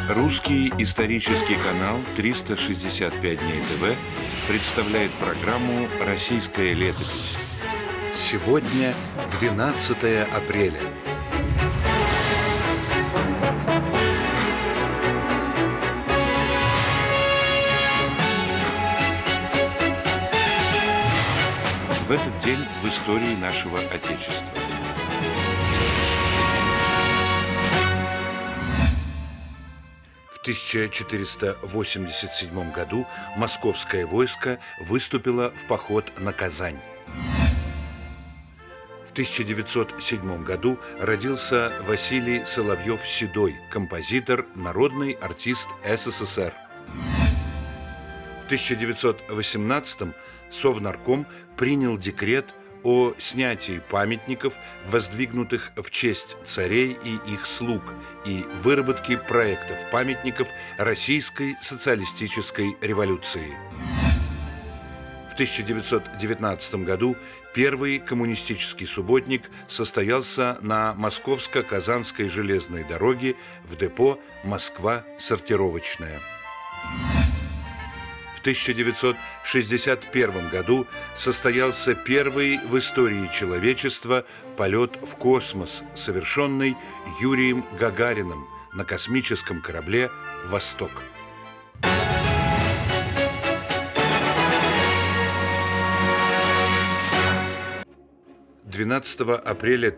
Русский исторический канал 365 дней ТВ представляет программу «Российская летопись». Сегодня 12 апреля. В этот день в истории нашего Отечества. В 1487 году московское войско выступило в поход на Казань. В 1907 году родился Василий Соловьев-Седой, композитор, народный артист СССР. В 1918 Совнарком принял декрет о снятии памятников, воздвигнутых в честь царей и их слуг, и выработке проектов памятников Российской социалистической революции. В 1919 году первый коммунистический субботник состоялся на Московско-Казанской железной дороге в депо «Москва-Сортировочная». В 1961 году состоялся первый в истории человечества полет в космос, совершенный Юрием Гагариным на космическом корабле «Восток». «12 апреля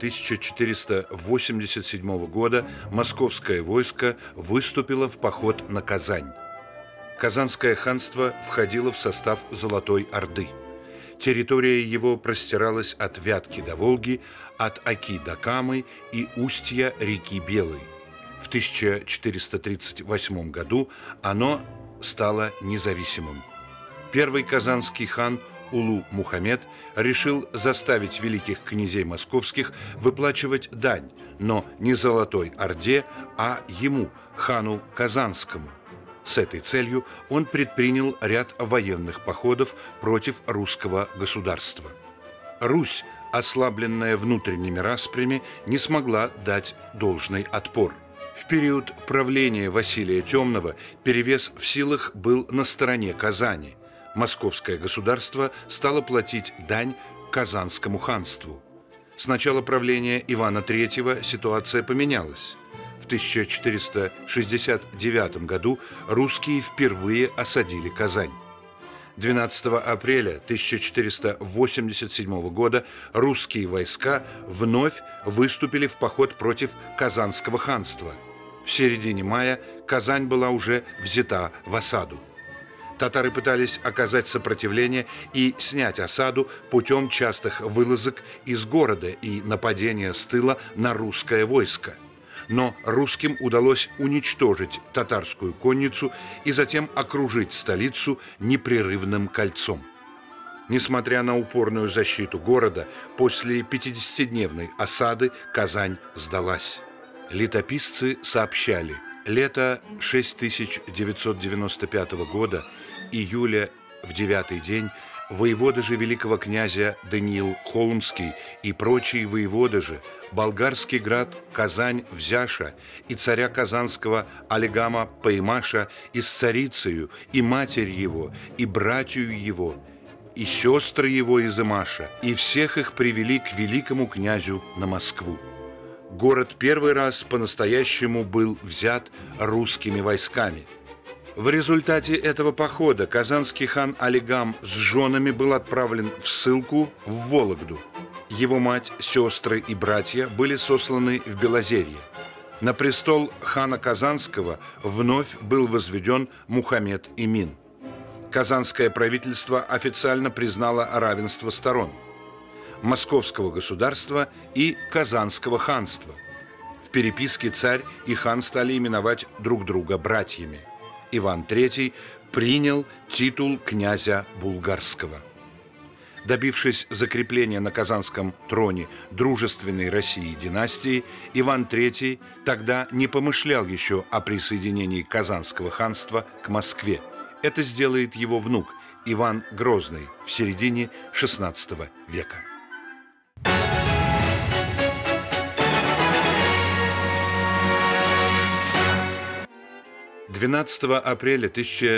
1487 года московское войско выступило в поход на Казань. Казанское ханство входило в состав Золотой Орды. Территория его простиралась от Вятки до Волги, от Оки до Камы и устья реки Белой. В 1438 году оно стало независимым. Первый казанский хан Улу-Мухаммед решил заставить великих князей московских выплачивать дань, но не Золотой Орде, а ему, хану Казанскому. С этой целью он предпринял ряд военных походов против русского государства. Русь, ослабленная внутренними распрями, не смогла дать должный отпор. В период правления Василия Темного перевес в силах был на стороне Казани. Московское государство стало платить дань Казанскому ханству. С начала правления Ивана III ситуация поменялась. В 1469 году русские впервые осадили Казань. 12 апреля 1487 года русские войска вновь выступили в поход против Казанского ханства. В середине мая Казань была уже взята в осаду. Татары пытались оказать сопротивление и снять осаду путем частых вылазок из города и нападения с тыла на русское войско. Но русским удалось уничтожить татарскую конницу и затем окружить столицу непрерывным кольцом. Несмотря на упорную защиту города, после 50-дневной осады Казань сдалась. Летописцы сообщали: лето 6995 года, июля в 9-й день, воевода же великого князя Даниил Холмский и прочие воеводы же, болгарский град Казань-Взяша и царя Казанского Алигама Паймаша и с царицею, и матерь его, и братью его, и сестры его из Имаша, и всех их привели к великому князю на Москву. Город первый раз по-настоящему был взят русскими войсками. В результате этого похода казанский хан Алигам с женами был отправлен в ссылку в Вологду. Его мать, сестры и братья были сосланы в Белозерье. На престол хана Казанского вновь был возведен Мухаммед Эмин. Казанское правительство официально признало равенство сторон – Московского государства и Казанского ханства. В переписке царь и хан стали именовать друг друга братьями. Иван III принял титул князя Булгарского. Добившись закрепления на казанском троне дружественной России династии, Иван III тогда не помышлял еще о присоединении Казанского ханства к Москве. Это сделает его внук Иван Грозный в середине XVI века. 12 апреля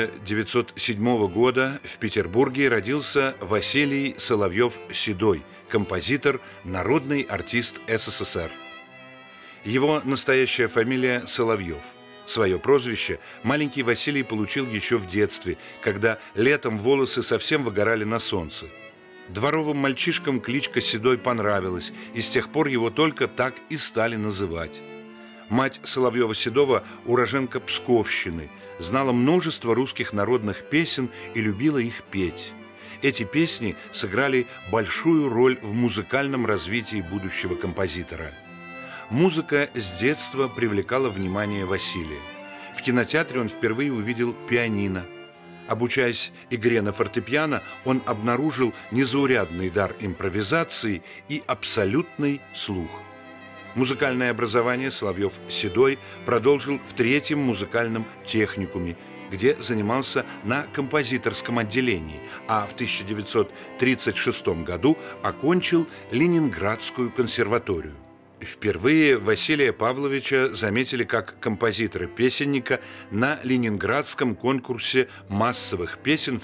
1907 года в Петербурге родился Василий Соловьев-Седой, композитор, народный артист СССР. Его настоящая фамилия Соловьев. Свое прозвище маленький Василий получил еще в детстве, когда летом волосы совсем выгорали на солнце. Дворовым мальчишкам кличка Седой понравилась, и с тех пор его только так и стали называть. Мать Соловьева-Седова, уроженка Псковщины, знала множество русских народных песен и любила их петь. Эти песни сыграли большую роль в музыкальном развитии будущего композитора. Музыка с детства привлекала внимание Василия. В кинотеатре он впервые увидел пианино. Обучаясь игре на фортепиано, он обнаружил незаурядный дар импровизации и абсолютный слух. Музыкальное образование Соловьев-Седой продолжил в Третьем музыкальном техникуме, где занимался на композиторском отделении, а в 1936 году окончил Ленинградскую консерваторию. Впервые Василия Павловича заметили как композитора-песенника на Ленинградском конкурсе массовых песен в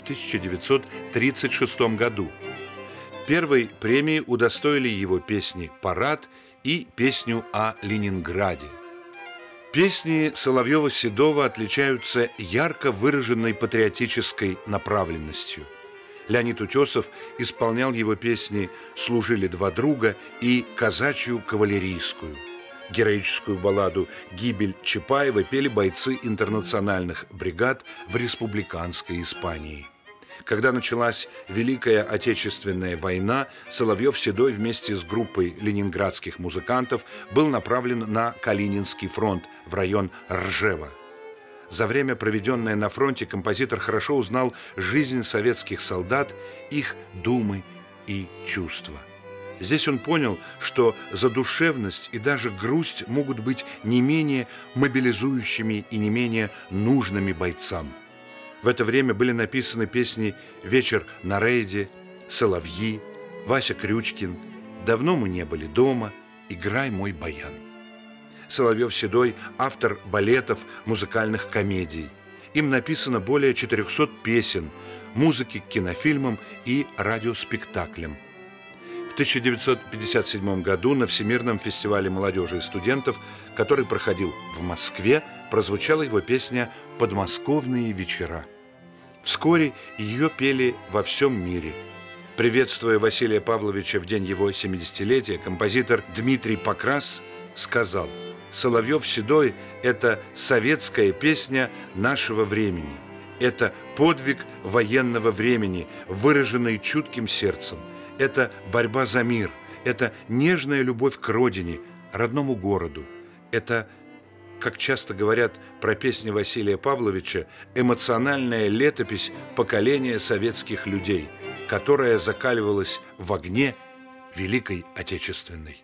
1936 году. Первой премии удостоили его песни «Парад» и песню о Ленинграде. Песни Соловьева-Седова отличаются ярко выраженной патриотической направленностью. Леонид Утесов исполнял его песни «Служили два друга» и «Казачью кавалерийскую». Героическую балладу «Гибель Чапаева» пели бойцы интернациональных бригад в республиканской Испании. Когда началась Великая Отечественная война, Соловьев-Седой вместе с группой ленинградских музыкантов был направлен на Калининский фронт в район Ржева. За время, проведенное на фронте, композитор хорошо узнал жизнь советских солдат, их думы и чувства. Здесь он понял, что задушевность и даже грусть могут быть не менее мобилизующими и не менее нужными бойцам. В это время были написаны песни «Вечер на рейде», «Соловьи», «Вася Крючкин», «Давно мы не были дома», «Играй мой баян». Соловьев-Седой – автор балетов, музыкальных комедий. Им написано более 400 песен, музыки к кинофильмам и радиоспектаклям. В 1957 году на Всемирном фестивале молодежи и студентов, который проходил в Москве, прозвучала его песня «Подмосковные вечера». Вскоре ее пели во всем мире. Приветствуя Василия Павловича в день его 70-летия, композитор Дмитрий Покрас сказал: «Соловьев-Седой – это советская песня нашего времени. Это подвиг военного времени, выраженный чутким сердцем. Это борьба за мир. Это нежная любовь к родине, родному городу. Это, как часто говорят про песни Василия Павловича, эмоциональная летопись поколения советских людей, которая закаливалась в огне Великой Отечественной».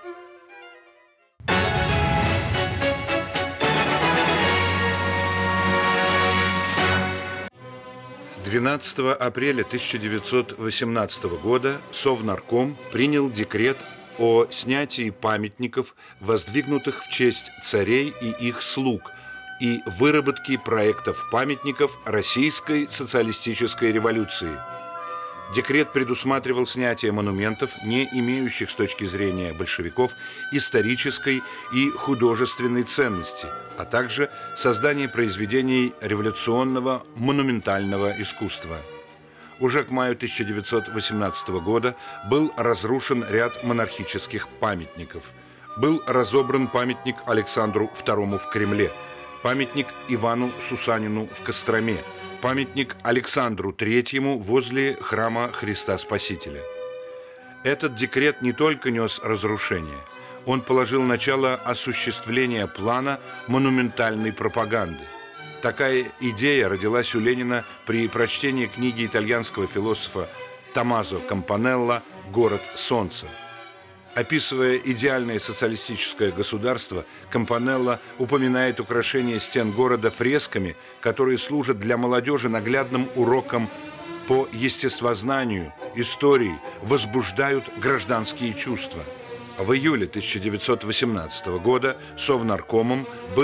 12 апреля 1918 года Совнарком принял декрет о снятии памятников, воздвигнутых в честь царей и их слуг, и выработке проектов памятников Российской социалистической революции. Декрет предусматривал снятие монументов, не имеющих с точки зрения большевиков исторической и художественной ценности, а также создание произведений революционного монументального искусства. Уже к маю 1918 года был разрушен ряд монархических памятников. Был разобран памятник Александру II в Кремле, памятник Ивану Сусанину в Костроме, памятник Александру III возле храма Христа Спасителя. Этот декрет не только нес разрушение, он положил начало осуществлению плана монументальной пропаганды. Такая идея родилась у Ленина при прочтении книги итальянского философа Томмазо Кампанелла «Город солнца». Описывая идеальное социалистическое государство, Кампанелла упоминает украшение стен города фресками, которые служат для молодежи наглядным уроком по естествознанию, истории, возбуждают гражданские чувства. В июле 1918 года Совнаркомом был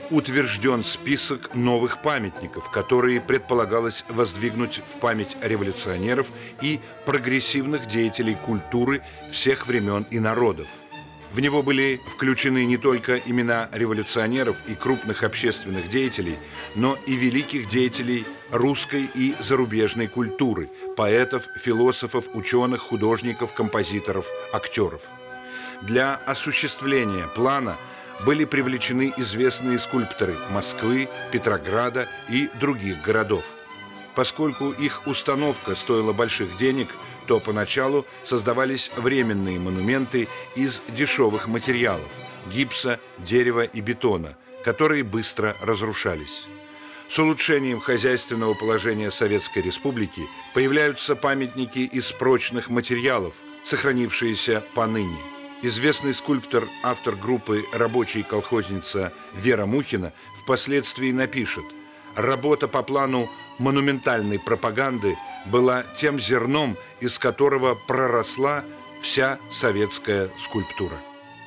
утвержден список новых памятников, которые предполагалось воздвигнуть в память революционеров и прогрессивных деятелей культуры всех времен и народов. В него были включены не только имена революционеров и крупных общественных деятелей, но и великих деятелей русской и зарубежной культуры, поэтов, философов, ученых, художников, композиторов, актеров. Для осуществления плана были привлечены известные скульпторы Москвы, Петрограда и других городов. Поскольку их установка стоила больших денег, то поначалу создавались временные монументы из дешевых материалов – гипса, дерева и бетона, которые быстро разрушались. С улучшением хозяйственного положения Советской Республики появляются памятники из прочных материалов, сохранившиеся поныне. Известный скульптор, автор группы «Рабочая колхозница» Вера Мухина впоследствии напишет: «Работа по плану монументальной пропаганды была тем зерном, из которого проросла вся советская скульптура».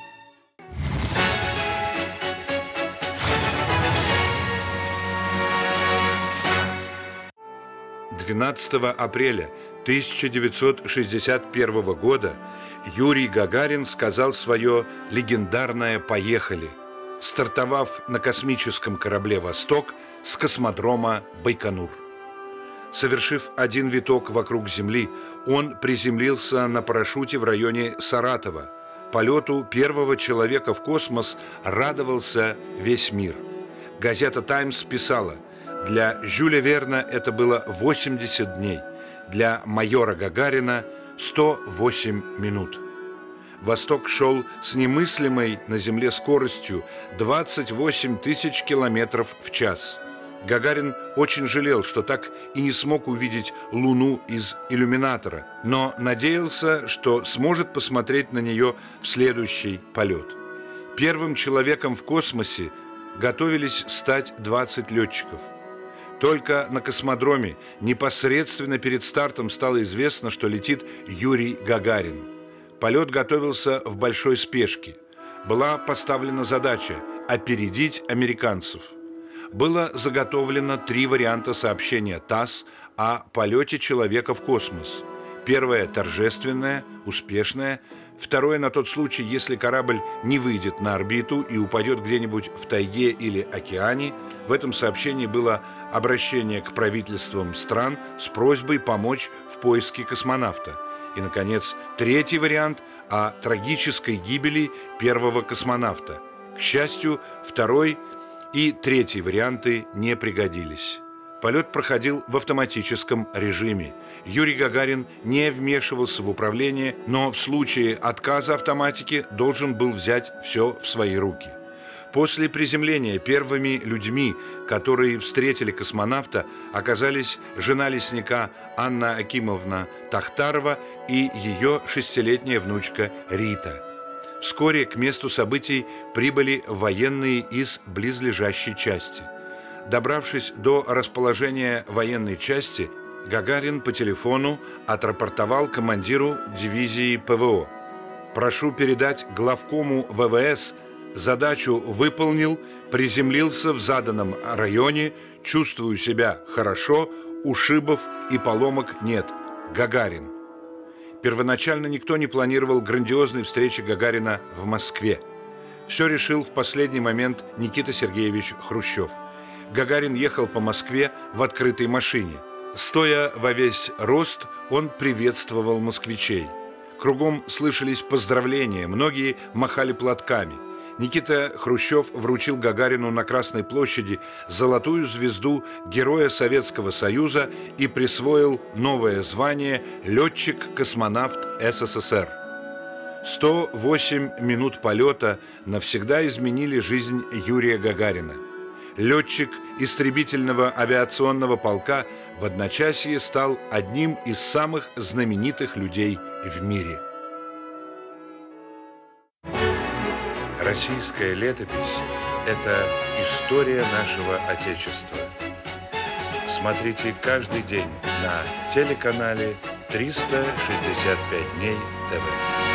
«12 апреля 1961 года Юрий Гагарин сказал свое легендарное «Поехали», стартовав на космическом корабле «Восток» с космодрома Байконур. Совершив один виток вокруг Земли, он приземлился на парашюте в районе Саратова. Полету первого человека в космос радовался весь мир. Газета «Таймс» писала: «Для Жюля Верна это было 80 дней, для майора Гагарина – 108 минут». «Восток» шел с немыслимой на Земле скоростью 28 тысяч километров в час. Гагарин очень жалел, что так и не смог увидеть Луну из иллюминатора, но надеялся, что сможет посмотреть на нее в следующий полет. Первым человеком в космосе готовились стать 20 летчиков. Только на космодроме непосредственно перед стартом стало известно, что летит Юрий Гагарин. Полет готовился в большой спешке. Была поставлена задача опередить американцев. Было заготовлено 3 варианта сообщения ТАСС о полете человека в космос. Первое – торжественное, успешное. Второе – на тот случай, если корабль не выйдет на орбиту и упадет где-нибудь в тайге или океане. В этом сообщении было обращение к правительствам стран с просьбой помочь в поиске космонавта. И, наконец, третий вариант о трагической гибели первого космонавта. К счастью, второй и третий варианты не пригодились. Полет проходил в автоматическом режиме. Юрий Гагарин не вмешивался в управление, но в случае отказа автоматики должен был взять все в свои руки. После приземления первыми людьми, которые встретили космонавта, оказались жена лесника Анна Акимовна Тахтарова и ее 6-летняя внучка Рита. Вскоре к месту событий прибыли военные из близлежащей части. Добравшись до расположения военной части, Гагарин по телефону отрапортовал командиру дивизии ПВО: «Прошу передать главкому ВВС, задачу выполнил, приземлился в заданном районе, чувствую себя хорошо, ушибов и поломок нет. Гагарин». Первоначально никто не планировал грандиозной встречи Гагарина в Москве. Все решил в последний момент Никита Сергеевич Хрущев. Гагарин ехал по Москве в открытой машине. Стоя во весь рост, он приветствовал москвичей. Кругом слышались поздравления, многие махали платками. Никита Хрущев вручил Гагарину на Красной площади золотую звезду Героя Советского Союза и присвоил новое звание «Летчик-космонавт СССР». 108 минут полета навсегда изменили жизнь Юрия Гагарина. Летчик истребительного авиационного полка в одночасье стал одним из самых знаменитых людей в мире. Российская летопись – это история нашего Отечества. Смотрите каждый день на телеканале 365 дней ТВ.